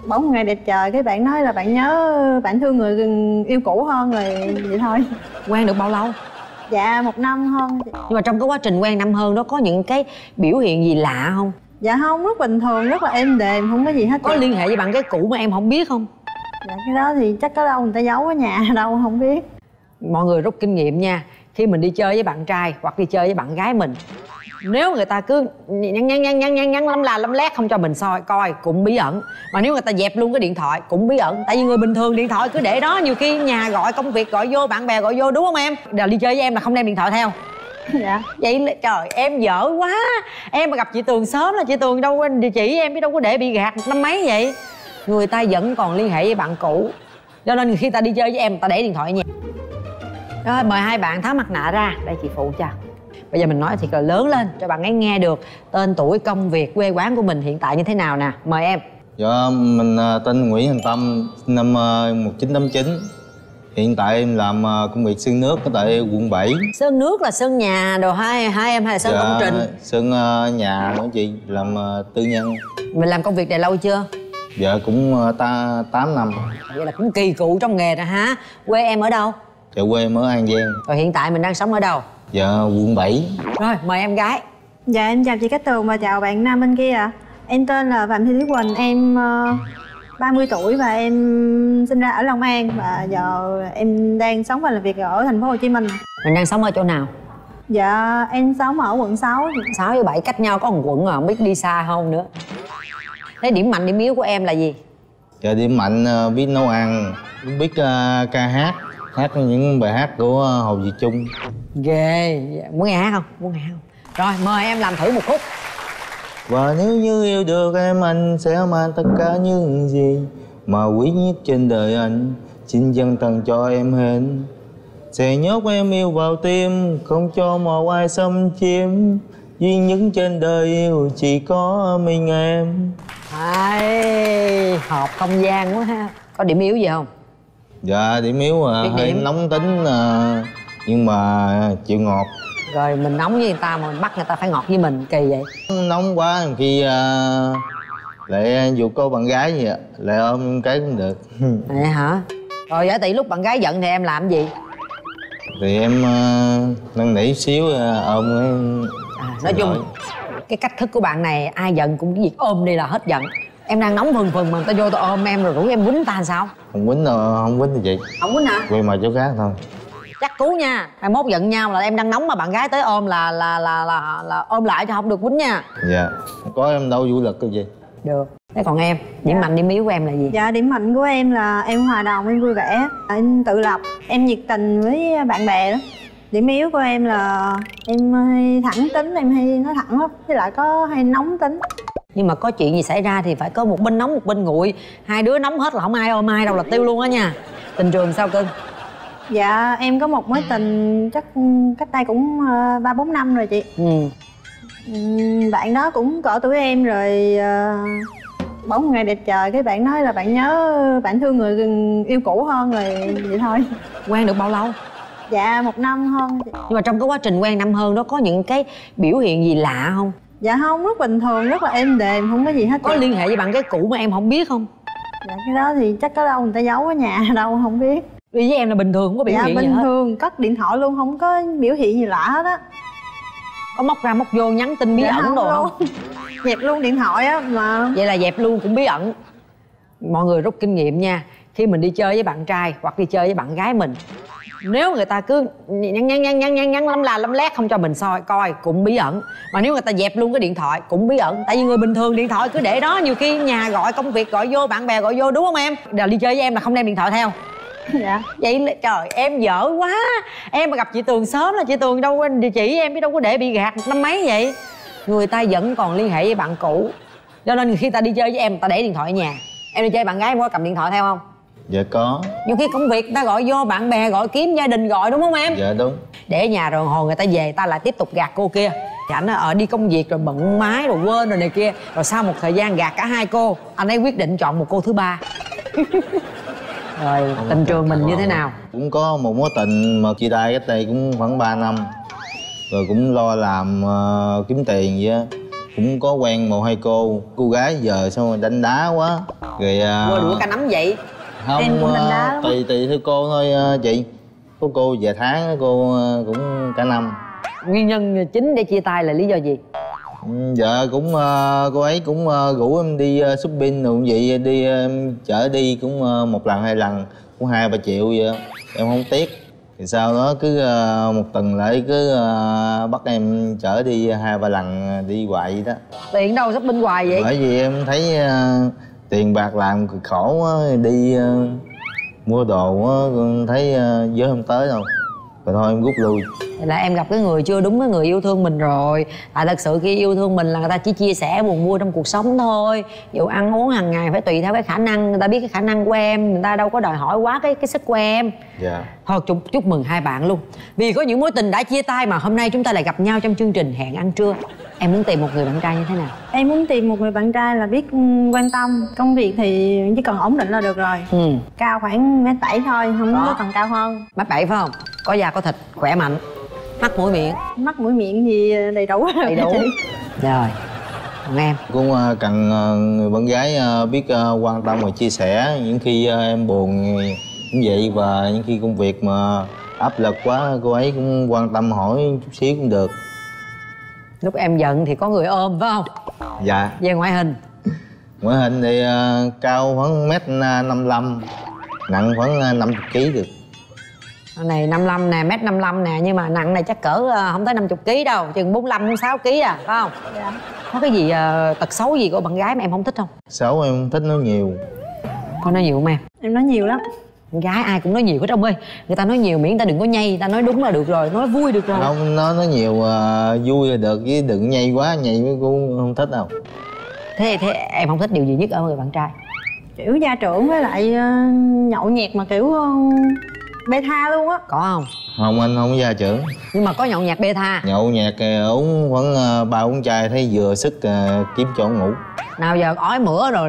Bỗng một ngày đẹp trời cái bạn nói là bạn nhớ, bạn thương người yêu cũ hơn rồi vậy thôi. Quen được bao lâu? Dạ 1 năm hơn. Nhưng mà trong cái quá trình quen năm hơn đó có những cái biểu hiện gì lạ không? Dạ không, rất bình thường, rất là êm đềm, không có gì hết. Có liên hệ với bạn gái cũ mà em không biết không? Dạ cái đó thì chắc có đâu người ta giấu ở nhà đâu không biết. Mọi người rút kinh nghiệm nha. Khi mình đi chơi với bạn trai hoặc đi chơi với bạn gái mình, nếu người ta cứ nhắn lắm lét không cho mình soi coi cũng bí ẩn. Mà nếu người ta dẹp luôn cái điện thoại cũng bí ẩn. Tại vì người bình thường điện thoại cứ để đó, nhiều khi nhà gọi, công việc gọi vô, bạn bè gọi vô, đúng không em? Giờ đi chơi với em là không đem điện thoại theo. Dạ. Vậy trời em dở quá. Em mà gặp chị Tường sớm là chị Tường đâu địa chỉ em biết đâu có để bị gạt 1 năm mấy vậy. Người ta vẫn còn liên hệ với bạn cũ, cho nên khi ta đi chơi với em ta để điện thoại ở nhà. Rồi mời hai bạn tháo mặt nạ ra, đây chị phụ cho. Bây giờ mình nói thiệt là lớn lên cho bạn ấy nghe được tên tuổi, công việc, quê quán của mình hiện tại như thế nào nè. Mời em. Dạ, mình tên Nguyễn Thành Tâm, sinh năm 1989. Hiện tại em làm công việc sơn nước ở tại quận 7. Sơn nước là sơn nhà đồ hai em hay là sơn công trình? Sơn nhà nữa chị, làm tư nhân. Mình làm công việc này lâu chưa? Dạ cũng 8 năm. Vậy là cũng kỳ cựu trong nghề rồi hả? Quê em ở đâu? Dạ quê em ở An Giang. Rồi hiện tại mình đang sống ở đâu? Dạ quận 7. Rồi mời em gái. Dạ em chào chị Cát Tường và chào bạn nam bên kia ạ. Em tên là Phạm Thị Thúy Quỳnh, em 30 tuổi và em sinh ra ở Long An và giờ em đang sống và làm việc ở thành phố Hồ Chí Minh. Mình đang sống ở chỗ nào? Dạ em sống ở quận 6. 6 với 7 cách nhau có một quận à, không biết đi xa không nữa. Thế điểm mạnh điểm yếu của em là gì? Dạ điểm mạnh biết nấu ăn, biết ca hát, hát những bài hát của Hồ Việt Trung. Ghê, muốn nghe hát không? Muốn nghe hát không? Rồi mời em làm thử một khúc. Và nếu như yêu được em, anh sẽ mang tất cả những gì mà quý nhất trên đời anh, xin dâng tặng cho em hết. Sẽ nhốt em yêu vào tim, không cho một ai xâm chiếm, duy nhất trên đời yêu chỉ có mình em. Hợp không gian quá ha. Có điểm yếu gì không? Dạ điểm yếu hơi nóng tính nhưng mà chịu ngọt. Rồi mình nóng với người ta mà mình bắt người ta phải ngọt với mình, kỳ vậy. Nóng quá khi lại dù có bạn gái gì lại ôm cái cũng được. Vậy hả? Rồi giả tỷ lúc bạn gái giận thì em làm gì? Thì em năn nỉ xíu ôm em. Nói chung cái cách thức của bạn này ai giận cũng cái việc ôm đi là hết giận. Em đang nóng phừng phừng mà người ta vô tao ôm em rồi rủ em quýnh ta làm sao? Không quýnh đâu, không quýnh thì chị. Không quýnh hả? Quay mà chỗ khác thôi. Chắc cú nha. 21 giận nhau là em đang nóng mà bạn gái tới ôm là ôm lại cho không được quýnh nha. Dạ. Có em đâu vũ lực cái gì. Được. Thế còn em, điểm mạnh điểm yếu của em là gì? Dạ điểm mạnh của em là em hòa đồng, em vui vẻ, em tự lập, em nhiệt tình với bạn bè đó. Điểm yếu của em là em hay thẳng tính, em hay nói thẳng lắm, với lại có hay nóng tính. Nhưng mà có chuyện gì xảy ra thì phải có một bên nóng một bên nguội. Hai đứa nóng hết là không ai ôm ai đâu là tiêu luôn á nha. Tình trường sao cưng? Dạ em có một mối tình chắc cách đây cũng 3-4 năm rồi chị. Bạn đó cũng cỡ tuổi em rồi. Bỗng một ngày đẹp trời cái bạn nói là bạn nhớ, bạn thương người yêu cũ hơn rồi vậy thôi. Quen được bao lâu? Dạ 1 năm hơn. Nhưng mà trong cái quá trình quen năm hơn đó có những cái biểu hiện gì lạ không? Dạ không, rất bình thường, rất là êm đềm, không có gì hết. Có liên hệ với bạn gái cũ mà em không biết không? Dạ cái đó thì chắc có đâu người ta giấu ở nhà đâu không biết. Đi với em là bình thường, không có biểu hiện gì hết? Dạ bình thường, cất điện thoại luôn, không có biểu hiện gì lạ hết á. Có móc ra móc vô nhắn tin bí ẩn đồ không? Dẹp luôn điện thoại á mà. Vậy là dẹp luôn cũng bí ẩn. Mọi người rút kinh nghiệm nha. Khi mình đi chơi với bạn trai hoặc đi chơi với bạn gái mình, nếu người ta cứ nhắn lắm lét không cho mình soi coi cũng bí ẩn. Mà nếu người ta dẹp luôn cái điện thoại cũng bí ẩn. Tại vì người bình thường điện thoại cứ để đó, nhiều khi nhà gọi, công việc gọi vô, bạn bè gọi vô, đúng không em? Giờ đi chơi với em là không đem điện thoại theo. Dạ. Vậy trời em dở quá. Em mà gặp chị Tường sớm là chị Tường đâu địa chỉ em biết đâu có để bị gạt 1 năm mấy vậy. Người ta vẫn còn liên hệ với bạn cũ, cho nên khi ta đi chơi với em ta để điện thoại ở nhà. Em đi chơi bạn gái em có cầm điện thoại theo không? Dạ có. Nhiều khi công việc người ta gọi vô, bạn bè gọi, kiếm gia đình gọi, đúng không em? Dạ đúng. Để ở nhà rồi hồi người ta về ta lại tiếp tục gạt cô kia. Ảnh ở đi công việc rồi bận máy rồi quên rồi này kia. Rồi sau một thời gian gạt cả hai cô, anh ấy quyết định chọn một cô thứ ba. Rồi tình trường mình như thế nào? Cũng có một mối tình mà chia tay cách đây cũng khoảng 3 năm. Rồi cũng lo làm kiếm tiền vậy á. Cũng có quen 1-2 cô gái giờ xong rồi đánh đá quá. Rồi Quơ đũa cá nắm vậy? Không, em cũng đánh đá tùy theo cô thôi chị. Có cô vài tháng, cô cũng cả năm. Nguyên nhân chính để chia tay là lý do gì? Dạ cũng cô ấy cũng rủ em đi shopping rồi vậy, đi chở đi cũng một lần hai lần cũng 2-3 triệu vậy đó. Em không tiếc. Thì sau đó cứ một tuần lại cứ bắt em chở đi 2-3 lần đi hoài vậy đó. Tiền đâu shopping hoài vậy? Bởi vì em thấy tiền bạc làm cực khổ quá, đi mua đồ thấy giới không tới đâu. Rồi thôi em rút lui. Là em gặp cái người chưa đúng cái người yêu thương mình rồi. Tại thật sự khi yêu thương mình là người ta chỉ chia sẻ buồn vui trong cuộc sống thôi. Dù ăn uống hàng ngày phải tùy theo cái khả năng. Người ta biết cái khả năng của em, người ta đâu có đòi hỏi quá cái sức của em. Dạ. Thôi chúc mừng hai bạn luôn. Vì có những mối tình đã chia tay mà hôm nay chúng ta lại gặp nhau trong chương trình Hẹn Ăn Trưa. Em muốn tìm một người bạn trai như thế nào? Em muốn tìm một người bạn trai là biết quan tâm. Công việc thì chỉ cần ổn định là được rồi. Cao khoảng 1m7 thôi, không có cần cao hơn. 1m7 phải không? Có da có thịt, khỏe mạnh. Mắt mũi miệng? Mắt mũi miệng gì đầy đủ. Đầy đủ. Rồi. Còn em? Cũng cần người bạn gái biết quan tâm và chia sẻ. Những khi em buồn cũng vậy, và những khi công việc mà áp lực quá cô ấy cũng quan tâm hỏi chút xíu cũng được. Lúc em giận thì có người ôm phải không? Dạ. Về ngoại hình? Ngoại hình thì cao khoảng 1m55, nặng khoảng 50kg được. Này 55 nè, 1m55 nè, nhưng mà nặng này chắc cỡ không tới 50kg đâu, chừng 45-46kg à, phải không? Dạ. Có cái gì tật xấu gì của bạn gái mà em không thích không? Xấu em không thích nói nhiều. Con nói nhiều không em? Em nói nhiều lắm. Con gái ai cũng nói nhiều hết ông ơi. Người ta nói nhiều miễn ta đừng có nhây, người ta nói đúng là được rồi, nói vui được rồi. Không, nó nói nhiều vui là được, chứ đừng nhây quá, nhây cũng không thích đâu. Thế em không thích điều gì nhất ở người bạn trai? Kiểu gia trưởng với lại nhậu nhẹt mà kiểu beta luôn á. Có không? Không, anh không có gia trưởng. Nhưng mà có nhậu nhẹt beta. Nhậu nhẹt uống khoảng 3 uống chai thấy vừa sức kiếm chỗ ngủ. Nào giờ ói mửa rồi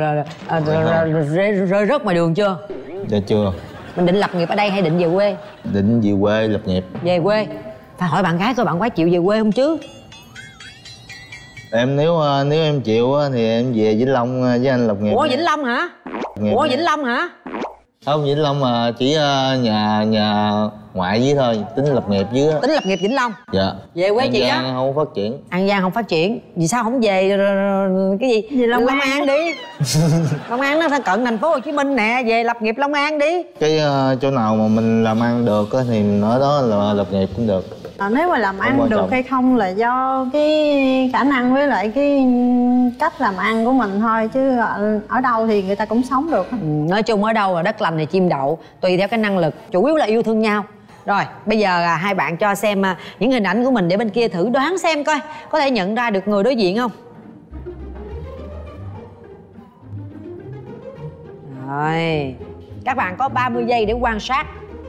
rơi rớt ngoài đường chưa? Dạ chưa. Mình định lập nghiệp ở đây hay định về quê? Định về quê lập nghiệp. Về quê. Phải hỏi bạn gái coi bạn gái chịu về quê không chứ. Em nếu em chịu thì em về Vĩnh Long với anh lập nghiệp. Ủa Vĩnh Long hả? Ủa Vĩnh Long hả? Không, Vĩnh Long mà chỉ nhà ngoại với thôi, tính lập nghiệp dưới. Tính lập nghiệp Vĩnh Long. Dạ. Về quê chị á? An Giang không phát triển. An Giang không phát triển. Vì sao không về cái gì? Về Long An đi. Long An nó cận thành phố Hồ Chí Minh nè, về lập nghiệp Long An đi. Cái chỗ nào mà mình làm ăn được thì mình ở đó là lập nghiệp cũng được. Nếu mà làm ăn được hay không là do cái khả năng với lại cái cách làm ăn của mình thôi, chứ ở đâu thì người ta cũng sống được. Nói chung ở đâu là đất lành thì chim đậu, tùy theo cái năng lực, chủ yếu là yêu thương nhau. Rồi bây giờ hai bạn cho xem những hình ảnh của mình để bên kia thử đoán xem coi có thể nhận ra được người đối diện không. Rồi các bạn có 30 giây để quan sát.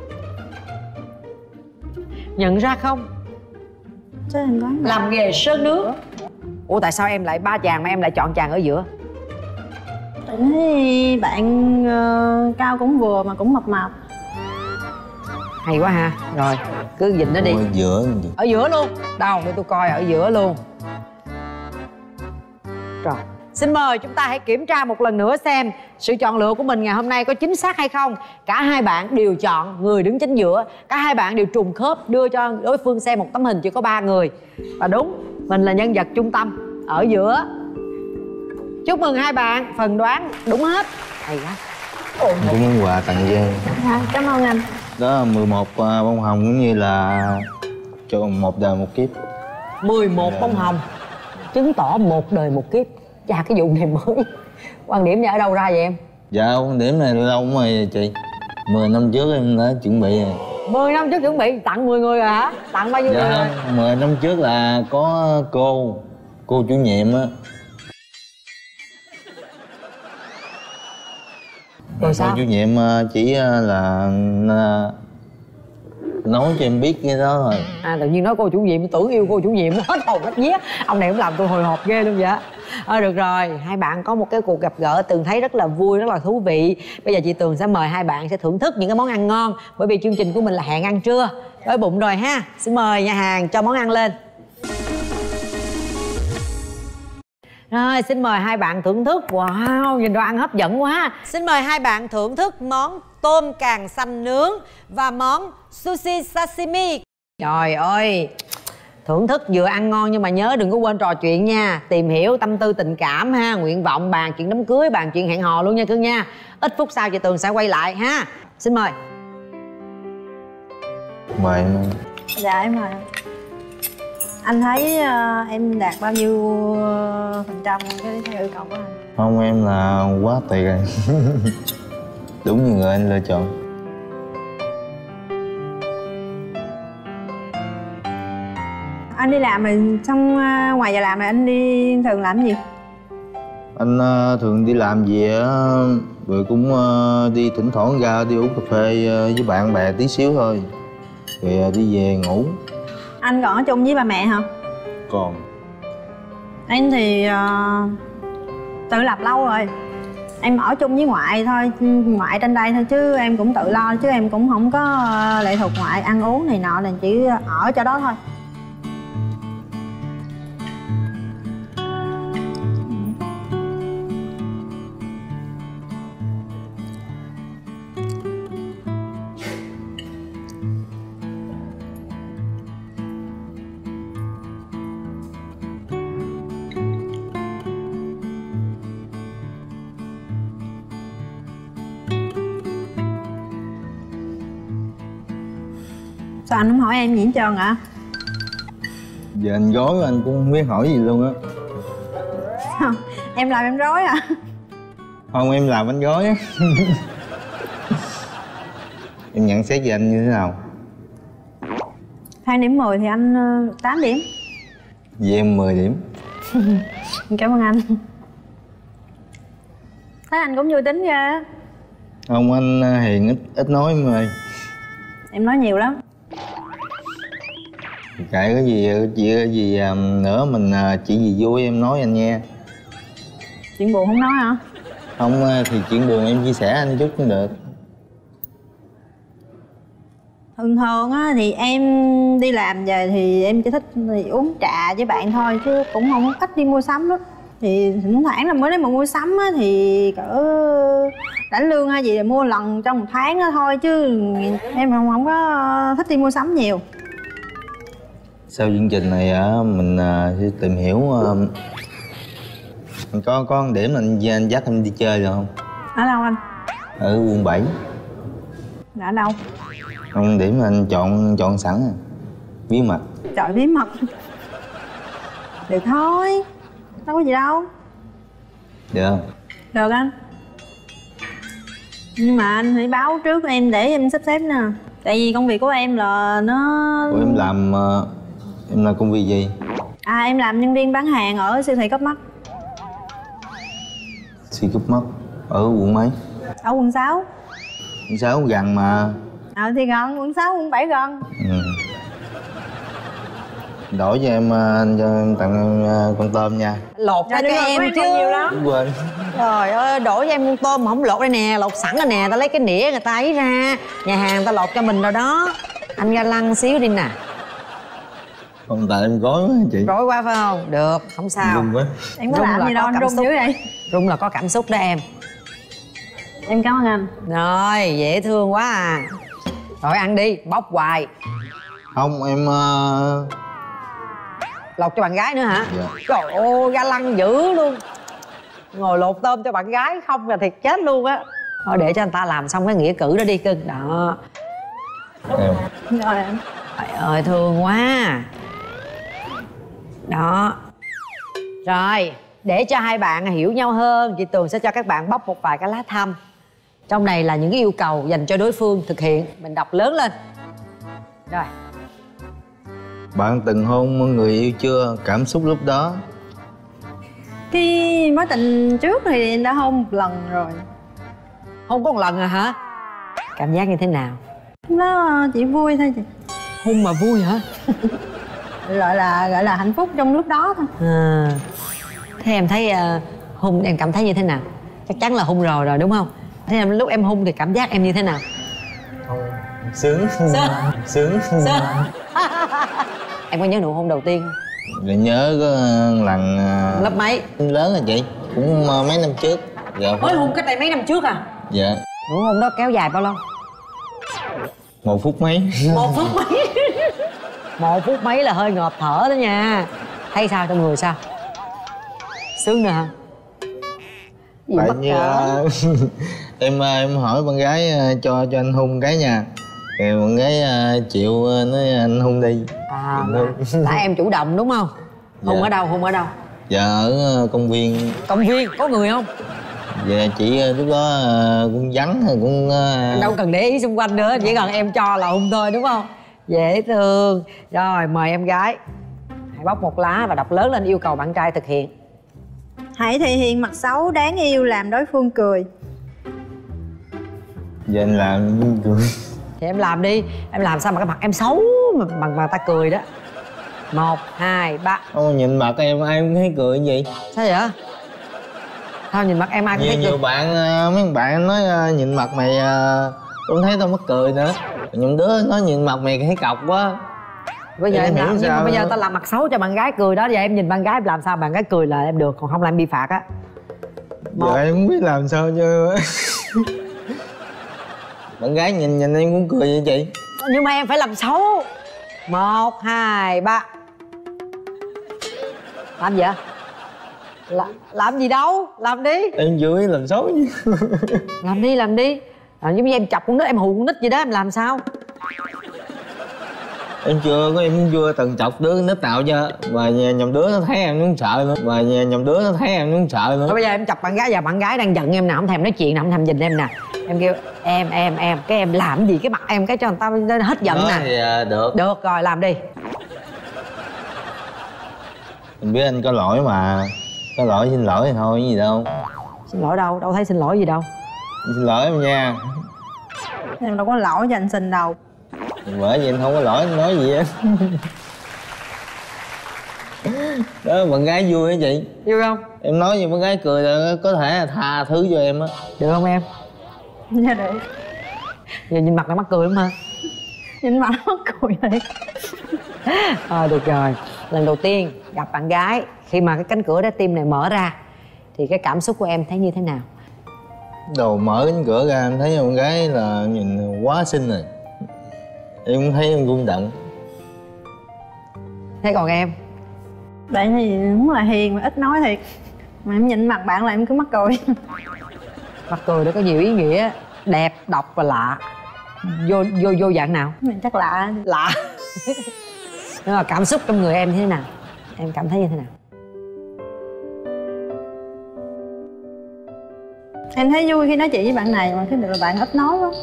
Nhận ra không? Chứ em đoán Làm nghề sơn nước. Ủa tại sao em lại ba chàng mà em lại chọn chàng ở giữa? tại thấy bạn cao cũng vừa mà cũng mập mập. Hay quá ha. Rồi cứ dịnh nó đi. Ở giữa. Ở giữa luôn. Đâu để tôi coi, ở giữa luôn. Rồi xin mời chúng ta hãy kiểm tra một lần nữa xem sự chọn lựa của mình ngày hôm nay có chính xác hay không. Cả hai bạn đều chọn người đứng chính giữa. Cả hai bạn đều trùng khớp đưa cho đối phương xem một tấm hình chỉ có 3 người. Và đúng, mình là nhân vật trung tâm ở giữa. Chúc mừng hai bạn, phần đoán đúng hết. Hay quá. Cũng muốn quà tặng cho em. Dạ, cảm ơn anh. Đó 11 bông hồng cũng như là cho một đời một kiếp. 11 bông hồng chứng tỏ một đời một kiếp. Chà cái vụ này mới. Quan điểm này ở đâu ra vậy em? Dạ quan điểm này lâu lắm rồi chị. 10 năm trước em đã chuẩn bị rồi. 10 năm trước chuẩn bị tặng 10 người rồi hả? Tặng bao nhiêu người rồi? 10 năm trước là có cô chủ nhiệm á. Rồi sao? Cô chủ nhiệm chỉ là nói cho em biết cái đó thôi. Tự nhiên nói cô chủ nhiệm, tưởng yêu cô chủ nhiệm hết hồn hết vía. Ông này cũng làm tôi hồi hộp ghê luôn vậy. Được rồi, hai bạn có một cái cuộc gặp gỡ Tường thấy rất là vui, rất là thú vị. Bây giờ chị Tường sẽ mời hai bạn sẽ thưởng thức những cái món ăn ngon. Bởi vì chương trình của mình là Hẹn Ăn Trưa. Đói bụng rồi ha. Xin mời nhà hàng cho món ăn lên. Rồi xin mời hai bạn thưởng thức. Wow, nhìn đồ ăn hấp dẫn quá. Xin mời hai bạn thưởng thức món tôm càng xanh nướng và món sushi sashimi. Trời ơi, thưởng thức vừa ăn ngon nhưng mà nhớ đừng có quên trò chuyện nha. Tìm hiểu tâm tư tình cảm ha, nguyện vọng, bàn chuyện đám cưới, bàn chuyện hẹn hò luôn nha cưng nha. Ít phút sau chị Tường sẽ quay lại ha. Xin mời. Mời em. Dạ em mời. Anh thấy em đạt bao nhiêu phần trăm cái theo yêu cầu của anh? Không, em là quá tuyệt rồi. Đúng như người anh lựa chọn. Anh đi làm rồi xong ngoài giờ làm rồi anh đi thường làm gì? Anh thường đi làm về rồi cũng đi thỉnh thoảng ra đi uống cà phê với bạn bè tí xíu thôi, rồi đi về ngủ. Anh còn ở chung với ba mẹ hả? Còn Em thì tự lập lâu rồi. Em ở chung với ngoại thôi, ngoại trên đây thôi chứ em cũng tự lo, chứ em cũng không có lệ thuộc ngoại ăn uống này nọ, là chỉ ở chỗ đó thôi. Sao anh không hỏi em gì hết trơn ạ? giờ anh gói anh cũng không biết hỏi gì luôn á. Sao? Em làm em rối à? Không, em làm bánh gói á. Em nhận xét về anh như thế nào? 2 điểm 10 thì anh 8 điểm. Về em 10 điểm. Cảm ơn anh. Thấy anh cũng vui tính ghê á. Không, anh hiền, ít nói em ơi. Em nói nhiều lắm. Kệ cái gì chuyện gì nữa, mình chỉ gì vui em nói anh nghe. Chuyện buồn không nói hả? Không thì chuyện buồn em chia sẻ anh chút cũng được. Thường thường á thì em đi làm về thì em chỉ thích thì uống trà với bạn thôi, chứ cũng không ít đi mua sắm lắm. Thì thỉnh thoảng là mới đến mà mua sắm á thì cỡ lãnh lương hay gì thì mua lần trong 1 tháng đó thôi, chứ em không có thích đi mua sắm nhiều. Sau chương trình này mình sẽ tìm hiểu có một điểm anh dắt em đi chơi được không? Ở đâu anh? Ở quận 7. Là ở đâu? Không, điểm anh chọn sẵn rồi. Bí mật. Trời, bí mật. Được thôi, đâu có gì đâu. Được không? Được anh. Nhưng mà anh hãy báo trước em để em sắp xếp nè. Tại vì công việc của em là nó... Ủa, em làm công việc gì? À, em làm nhân viên bán hàng ở siêu thị Cấp Mắc. Siêu Cấp Mắc. Ở quận mấy? Ở quận 6. Quận 6 gần mà. Thì gần, quận 6, quận 7 gần. Đổi cho em, anh cho em tặng em con tôm nha. Lột ra cho em chứ. Nhiều lắm. Đúng quên. Trời ơi, đổi cho em con tôm mà không lột đây nè, lột sẵn rồi nè, ta lấy cái nĩa người ta ấy ra. Nhà hàng ta lột cho mình rồi đó. Anh ra lăng xíu đi nè. Không, tại em gói quá chị. Rối quá phải không? Được, không sao. Rung quá. Em có làm gì đâu, anh rung dữ vậy? Rung là có cảm xúc đó em. Em cảm ơn anh. Rồi, dễ thương quá à. Rồi ăn đi, bóc hoài. Không, em Lột cho bạn gái nữa hả? Dạ. Trời ơi, ga lăng dữ luôn. Ngồi lột tôm cho bạn gái không là thiệt chết luôn á. Thôi để cho người ta làm xong cái nghĩa cử đó đi cưng. Đó. em. Rồi anh. Trời ơi, thương quá. Đó. Rồi, để cho hai bạn hiểu nhau hơn, chị Tường sẽ cho các bạn bóc một vài cái lá thăm. Trong này là những cái yêu cầu dành cho đối phương thực hiện. Mình đọc lớn lên. Rồi. Bạn từng hôn người yêu chưa? Cảm xúc lúc đó? Cái mối tình trước thì em đã hôn 1 lần rồi. Hôn có 1 lần rồi hả? Cảm giác như thế nào? Nó chỉ vui thôi chị. Hôn mà vui hả? gọi là hạnh phúc trong lúc đó thôi. À. Thế em thấy hôn em cảm thấy như thế nào? Chắc chắn là hôn rồi đúng không? Thế em lúc em hôn thì cảm giác em như thế nào? Sướng. Sướng. Em có nhớ nụ hôn đầu tiên không? Rồi nhớ có lần lớp mấy? lớn rồi chị, cũng mấy năm trước. Dạ. Mới hôn cách đây mấy năm trước à? Dạ. Nụ hôn đó kéo dài bao lâu? 1 phút mấy. 1 phút mấy? 1 phút mấy là hơi ngợp thở đó nha. Thấy sao, trong người sao? Sướng nữa hả? Tại như em hỏi bạn gái cho anh hôn cái nha, thì bạn gái chịu, nói anh hôn đi. Là em chủ động đúng không? Hôn Dạ. ở đâu, hôn ở đâu? Dạ ở công viên. Công viên có người không? Dạ chị lúc đó cũng vắng, cũng đâu cần để ý xung quanh nữa, chỉ cần em cho là hôn thôi đúng không? Dễ thương. Rồi mời em gái, hãy bóc một lá và đọc lớn lên yêu cầu bạn trai thực hiện. Hãy thể hiện mặt xấu đáng yêu làm đối phương cười. Giờ anh làm cười. Thì em làm đi, em làm sao mà cái mặt em xấu mà ta cười đó. 1, 2, 3. Ô, nhìn mặt em ai cũng thấy cười vậy. Sao vậy? Sao nhìn mặt em ai cũng thấy cười? Nhiều bạn, mấy bạn nói nhìn mặt mày tôi thấy tao mắc cười nữa. Những đứa nói nhìn mặt mày thấy cọc quá. Bây giờ em làm, nhưng mà bây giờ nữa. ta làm mặt xấu cho bạn gái cười đó. Giờ em nhìn bạn gái em làm sao bạn gái cười là em được, còn không là em bị phạt á. Giờ em không biết làm sao chứ. Bạn gái nhìn em cũng cười vậy chị. Nhưng mà em phải làm xấu. 1, 2, 3. Làm gì vậy? Làm gì đâu, làm đi. Em chưa biết làm xấu chứ. Làm đi. Giống như em chọc con nít, em hù con nít gì đó, em làm sao? Em chưa từng chọc đứa nít nào chưa. Mà nhầm đứa nó thấy em nó cũng sợ nữa. Thôi bây giờ em chọc bạn gái, giờ bạn gái đang giận em nè, không thèm nói chuyện nè, không thèm nhìn em nè. Em kêu em, cái em làm gì cái mặt em cái cho người ta hết giận nè. Thì được. Được rồi, làm đi. Mình biết anh có lỗi mà. Có lỗi xin lỗi thì thôi, gì đâu. Xin lỗi đâu, đâu thấy xin lỗi gì đâu. Xin lỗi em nha. Em đâu có lỗi cho anh Sinh đâu. Bởi vì anh không có lỗi, anh nói gì á. Đó, bạn gái vui á chị. Vui không? Em nói gì bạn gái cười là có thể tha thứ cho em á. Được không em? Dạ được. Giờ nhìn mặt là mắc cười lắm hả? Nhìn mặt mắc cười thiệt. Được rồi. Lần đầu tiên gặp bạn gái, khi mà cái cánh cửa trái tim này mở ra thì cái cảm xúc của em thấy như thế nào? Đầu mở cánh cửa ra em thấy con gái là nhìn quá xinh rồi. Em cũng thấy em rung động. Thế còn em? Bạn thì đúng là hiền mà ít nói thiệt. Mà em nhìn mặt bạn là em cứ mắc cười. Mặt cười nó có nhiều ý nghĩa, đẹp, độc và lạ. Vô dạng nào? Chắc lạ. Lạ. Nhưng mà cảm xúc trong người em thế nào? Em cảm thấy như thế nào? Em thấy vui khi nói chuyện với bạn này, mà cái điều là bạn ít nói quá.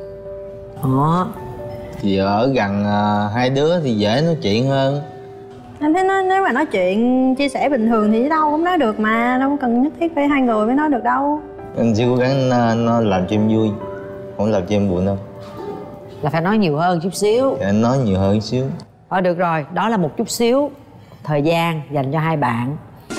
Thì ở gần hai đứa thì dễ nói chuyện hơn. Em thấy nếu mà nói chuyện chia sẻ bình thường thì đâu cũng nói được mà, đâu cần nhất thiết phải hai người mới nói được đâu. Anh sẽ cố gắng nó làm cho em vui, không làm cho em buồn đâu. Là phải nói nhiều hơn chút xíu. Thì anh nói nhiều hơn xíu. Được rồi, đó là một chút xíu thời gian dành cho hai bạn.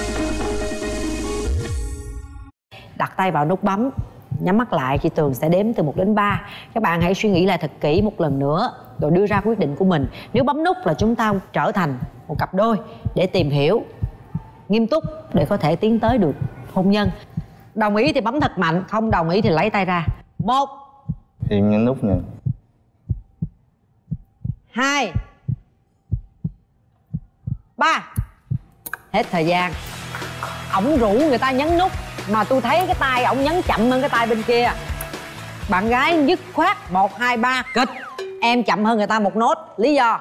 Đặt tay vào nút bấm, nhắm mắt lại, chị Tường sẽ đếm từ 1 đến 3. Các bạn hãy suy nghĩ lại thật kỹ một lần nữa rồi đưa ra quyết định của mình. Nếu bấm nút là chúng ta trở thành một cặp đôi để tìm hiểu nghiêm túc để có thể tiến tới được hôn nhân. Đồng ý thì bấm thật mạnh, không đồng ý thì lấy tay ra. 1. Thì em nhấn nút nè. 2, 3. Hết thời gian. Ổng rủ người ta nhấn nút mà tôi thấy cái tay ổng nhấn chậm hơn cái tay bên kia. Bạn gái dứt khoát 1, 2, 3 kịch. Em chậm hơn người ta 1 nốt. Lý do?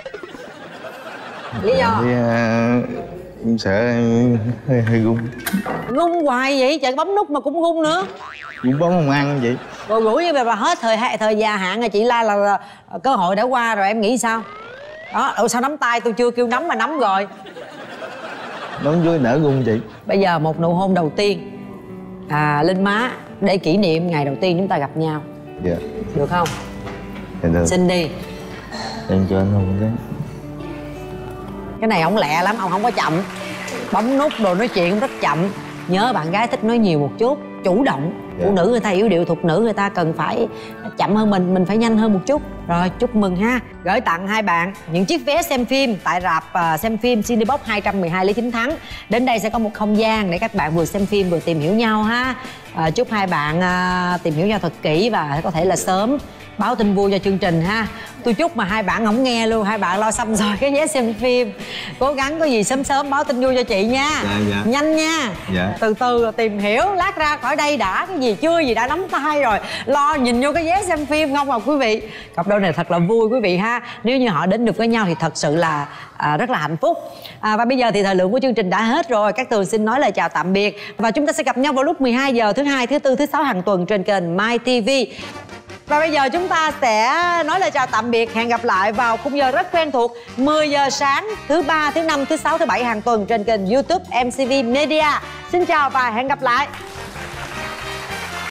Lý do? Thì, em sợ em hơi run. Ngung hoài vậy, trời bấm nút mà cũng ngung nữa. Cũng bấm không ăn vậy. Rồi rủi như vậy mà hết thời gian hạn rồi, chị la là cơ hội đã qua rồi, em nghĩ sao? Đó, sao nắm tay tôi chưa kêu nắm mà nắm rồi. Nắm dưới đỡ run chị. Bây giờ một nụ hôn đầu tiên lên má để kỷ niệm ngày đầu tiên chúng ta gặp nhau. Dạ. Được không? Dạ được. Xin đi. Em cho anh hôn cái. Cái này ổng lẹ lắm, ông không có chậm. Bấm nút đồ nói chuyện cũng rất chậm. Nhớ bạn gái thích nói nhiều một chút, chủ động. Phụ nữ người ta hiểu điệu, thục nữ người ta cần phải chậm hơn mình phải nhanh hơn một chút. Rồi chúc mừng ha. Gửi tặng hai bạn những chiếc vé xem phim tại rạp xem phim Cinebox 212 Lý Chính Thắng. Đến đây sẽ có một không gian để các bạn vừa xem phim vừa tìm hiểu nhau ha. Chúc hai bạn tìm hiểu nhau thật kỹ và có thể là sớm báo tin vui cho chương trình ha. Tôi chúc mà hai bạn không nghe luôn, hai bạn lo xăm rồi cái vé xem phim. Cố gắng có gì sớm sớm báo tin vui cho chị nha. Dạ. Nhanh nha. Dạ. Từ từ tìm hiểu, lát ra khỏi đây đã cái gì chưa gì đã nắm tay rồi, lo nhìn vô cái vé xem phim không à quý vị. Cặp đôi này thật là vui quý vị ha. Nếu như họ đến được với nhau thì thật sự là rất là hạnh phúc. Và bây giờ thì thời lượng của chương trình đã hết rồi. Cát Tường xin nói lời chào tạm biệt và chúng ta sẽ gặp nhau vào lúc 12 giờ thứ hai, thứ tư, thứ sáu hàng tuần trên kênh My TV. Và bây giờ chúng ta sẽ nói lời chào tạm biệt. Hẹn gặp lại vào khung giờ rất quen thuộc 10 giờ sáng thứ ba, thứ năm, thứ sáu, thứ bảy hàng tuần trên kênh YouTube MCV Media. Xin chào và hẹn gặp lại.